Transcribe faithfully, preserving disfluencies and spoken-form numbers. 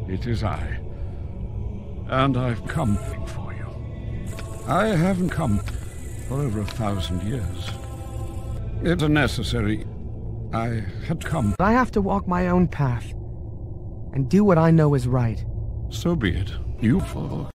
it is I. And I've come for you. I haven't come for over a thousand years. It's unnecessary. I had come. I have to walk my own path and do what I know is right. So be it. You follow.